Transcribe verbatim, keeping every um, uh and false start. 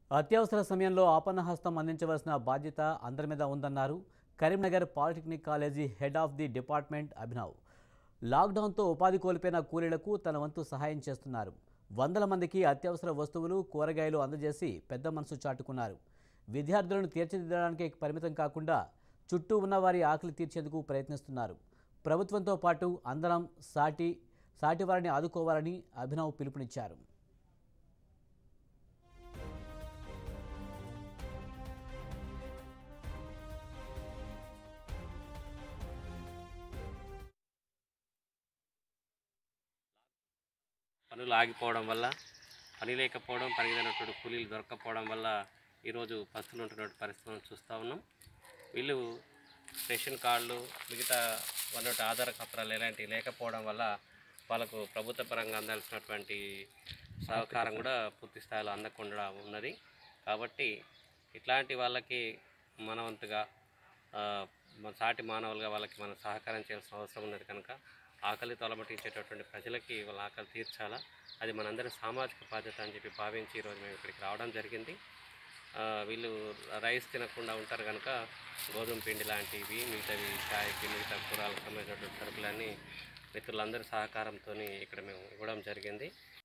అత్యవసర సమయంలో ఆపన్నహస్తం అందించవలసిన బాధ్యత అందరి మీద ఉందన్నారు Karimnagar polytechnic college head of the department Abhinav. లాక్డౌన్తో ఉపాధి కోల్పోయిన కూలీలకు తన వంతు సహాయం చేస్తున్నారు. వందల మందికి అత్యవసర వస్తువులు, కూరగాయలు అందజేసి పెద్ద మనసు చాటుకున్నారు. విద్యార్థులను తీర్చిదిద్దడానికి పరిమితం కాకుండా చుట్టూ ఉన్న వారి ఆకలి తీర్చేందుకు ప్రయత్నిస్తున్నారు. ప్రభుత్వంతో పాటు అందరం సాటి సాటి వారిని ఆదుకోవాలని అభినవ్ పిలుపునిచ్చారు. పనులు ఆగిపోవడం వల్ల, పని లేకపోవడం, పనికినటువంటి కూలీలు దొరకకపోవడం వల్ల ఈరోజు పస్తులు ఉంటున్నటువంటి పరిస్థితులను చూస్తూ ఉన్నాం. వీళ్ళు రేషన్ కార్డులు, మిగతా వాళ్ళ ఆధార పత్రాలు ఇలాంటివి లేకపోవడం వల్ల వాళ్ళకు ప్రభుత్వ పరంగా అందాల్సినటువంటి సహకారం కూడా పూర్తి స్థాయిలో అందకుండా ఉన్నది. కాబట్టి ఇట్లాంటి వాళ్ళకి మనవంతుగా సాటి మానవులుగా వాళ్ళకి మనం సహకారం చేయాల్సిన అవసరం ఉన్నది. కనుక ఆకలి తొలమటించేటటువంటి ప్రజలకి వాళ్ళ ఆకలి తీర్చాలా, అది మనందరి సామాజిక బాధ్యత అని చెప్పి భావించి ఈరోజు మేము ఇక్కడికి రావడం జరిగింది. వీళ్ళు రైస్ తినకుండా ఉంటారు కనుక గోధుమ పిండి లాంటివి, మిగతావి చాయ్కి, మిగతా కూరలకు సంబంధించినటువంటి సరుకులన్నీ మిత్రులందరి సహకారంతో ఇక్కడ మేము ఇవ్వడం జరిగింది.